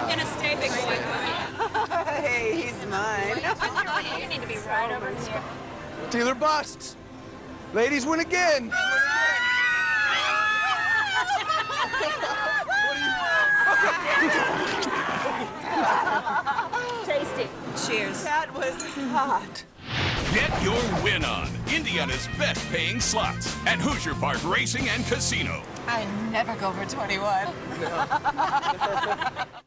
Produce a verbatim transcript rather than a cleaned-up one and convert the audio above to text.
gonna stay, big boy. Hey, he's mine. You need to be right over here. Dealer busts. Ladies win again. Tasty. Cheers. That was hot. Get your win on Indiana's best paying slots at Hoosier Park Racing and Casino. I never go for twenty-one.